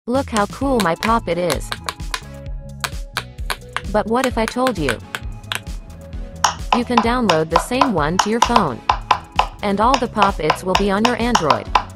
Look how cool my pop-it is. But what if I told you you can download the same one to your phone, and all the pop-its will be on your Android?